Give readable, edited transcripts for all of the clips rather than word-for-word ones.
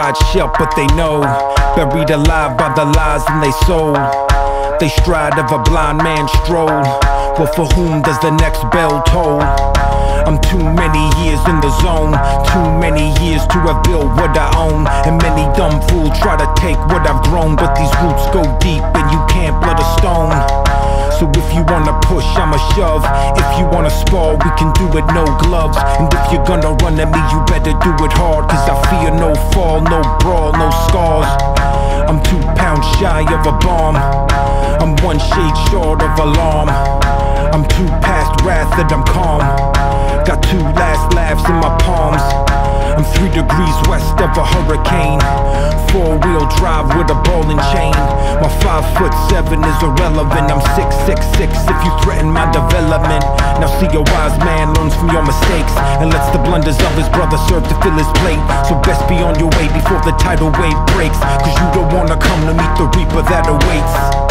tried shut, but they know. Buried alive by the lies in they soul. They stride of a blind man's stroll. Well, for whom does the next bell toll? I'm too many years in the zone, too many years to have built what I own. And many dumb fools try to take what I've grown, but these roots go deep and you can't blood a stone. So if you wanna push, I'ma shove. If you wanna spar, we can do it, no gloves. And if you're gonna run at me, you better do it hard, cause I fear no fall, no brawl, no scars. I'm 2 pounds shy of a bomb. I'm 1 shade short of alarm. I'm too past wrath that I'm calm. Got 2 last laughs in my palms. I'm 3 degrees west of a hurricane. 4-wheel drive with a ball and chain. My 5'7" is irrelevant. I'm 6'6" if you threaten my development. Now see, a wise man learns from your mistakes and lets the blunders of his brother serve to fill his plate. So best be on your way before the tidal wave breaks, cause you don't wanna come to meet the reaper that awaits.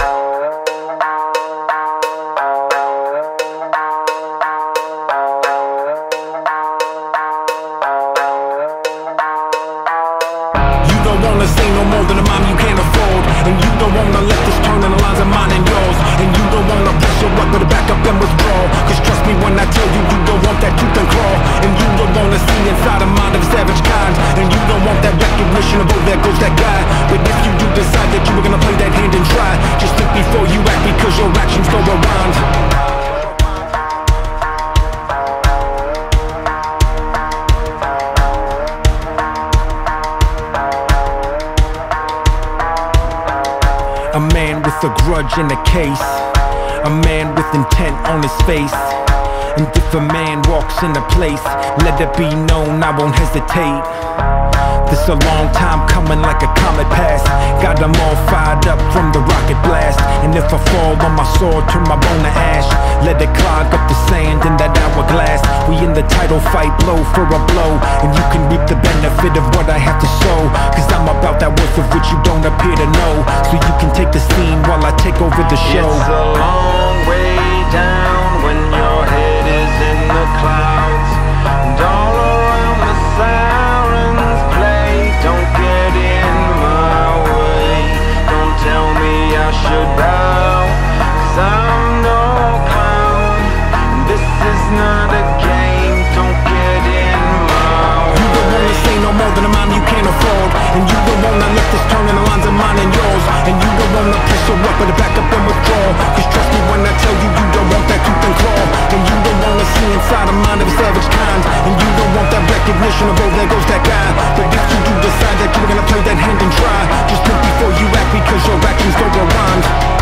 Wanna say no more than a mom you can't afford. And you don't wanna let this turn in the lines of mine and yours. And you don't wanna press your luck, but back up and withdraw. Cause trust me when I tell you, you don't want that tooth and claw. And you don't wanna see inside a mind of savage kind. And you don't want that recognition of, oh, there goes that guy. But if you do decide that you were gonna play that hand and try, just think before you act, because your actions go around. A man with a grudge in a case, a man with intent on his face. And if a man walks in a place, let it be known I won't hesitate. This a long time coming, like a comet pass. Got them all fired up from the rocket blast. And if I fall on my sword, turn my bone to ash. Let it clog up the sand in that hourglass. We in the title fight, blow for a blow. And you can reap the benefit of what I have to sow, cause I'm about that worth of which you don't appear to know. So you can take the scene while I take over the show. It's a long way down when your head is in the clouds. And all around the sirens play. Don't get in my way. Don't tell me I should bow, cause I'm no clown. This is not a game. Don't get in my way. You don't wanna say no more than a mom you can't afford. And you don't wanna let this turn in the lines of mine and yours. And you don't wanna press your luck, but back up and withdraw. Cause trust me when I tell you, you don't want that tooth and claw. And you don't wanna see inside a mind of a savage kind. And you don't want that recognition of, oh, there goes that guy. But if you do decide that you're gonna play that hand and try, just think before you act, because your actions go around.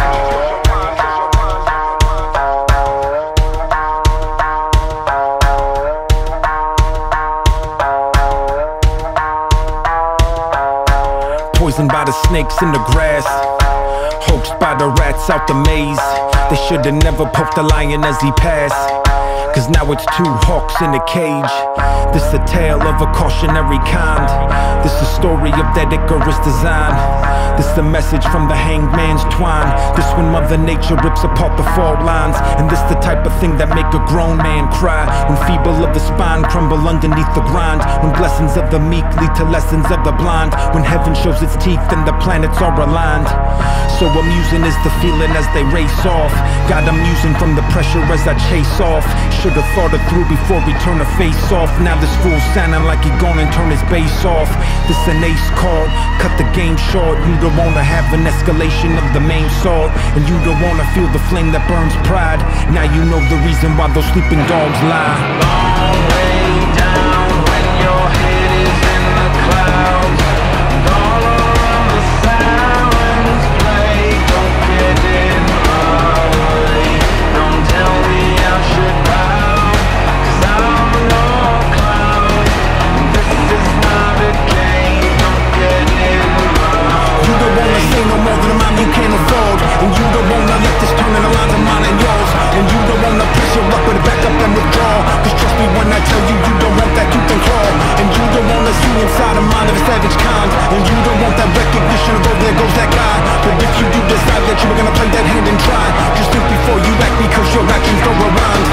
Poisoned by the snakes in the grass, hoaxed by the rats out the maze. They should've never poked the lion as he passed, cause now it's 2 hawks in a cage. This a tale of a cautionary kind. This a story of that Icarus design. This a message from the hanged man's twine. This when Mother Nature rips apart the fault lines. And this the type of thing that make a grown man cry, when feeble of the spine crumble underneath the grind. When blessings of the meek lead to lessons of the blind. When heaven shows its teeth and the planets are aligned. So amusing is the feeling as they race off. Got them using from the pressure as I chase off. Should've thought it through before we turn the face off. Now this fool sounding like he gonna turn his bass off. This an ace card, cut the game short. You don't wanna have an escalation of the main sword. And you don't wanna feel the flame that burns pride. Now you know the reason why those sleeping dogs lie. Long way down when your head is in the clouds. And all around the sirens play. Don't get in my way. Don't tell me I should bow, cause I'm no clown. This is not a game. Don't get in my way. You don't wanna say no more than a mom you can't afford. And you don't wanna let this turn in the lines of mine and yours. And you don't wanna press your luck, but back up and withdraw. Cause trust me when I tell you, you don't want that tooth and claw. And you don't wanna see inside a mind of a savage kind. And you don't want that recognition of, oh, there goes that guy. But if you do decide that you were gonna play that hand and try, just think before you act, because your actions go around.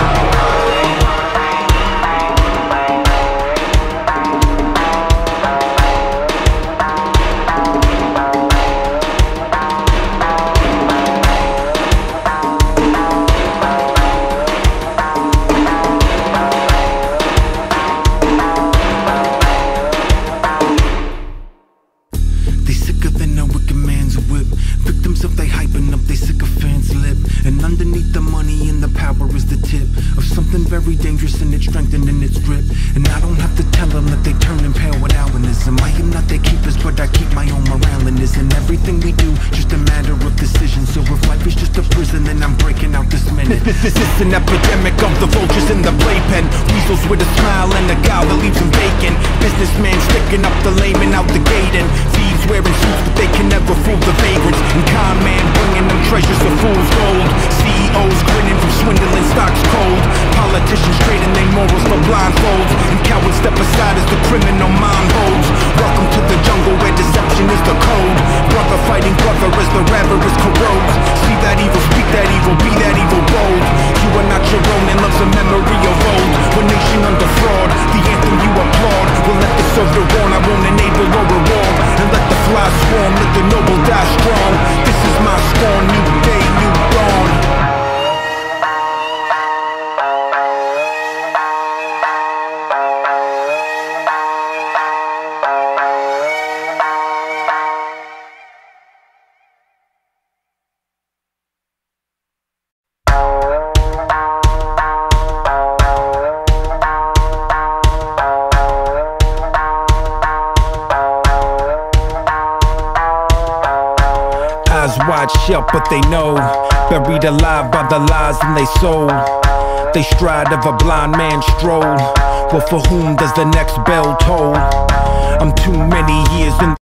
up they sycophants' lip. And underneath the money and the power is the tip of something very dangerous, and it's strengthening its grip. And I don't have to tell them that they turn pale with albinism. I am not their keepers, but I keep my own morale in this. And everything we do, just a matter of decision. So if life is just a prison, then I'm breaking out this minute. This is an epidemic of the vultures in the playpen. Weasels with a smile and a gal that leaves them vacant. Businessmen sticking up the lame and out the gate. And thieves wearing suits, but they can never fool the vagrants. And con man bringing them treasures of fool's gold. CEOs grinning from swindling stocks cold. Politicians trading their morals for blindfolds. And cowards step aside as the criminal mind holds. Welcome to the jungle where deception is the code. Brother fighting brother as the avarice corrodes. See that evil, speak that evil, be that evil bold. You are not your own and love's a memory of old. One nation under fraud, the anthem you applaud. Will let the soldier warn, I won't enable or reward. And let the fly swarm, let the noble die strong. This is my scorn, new day, new dawn. Eyes wide shut, but they know. Buried alive by the lies in they soul. They stride of a blind man's stroll. Well, for whom does the next bell toll? I'm too many years in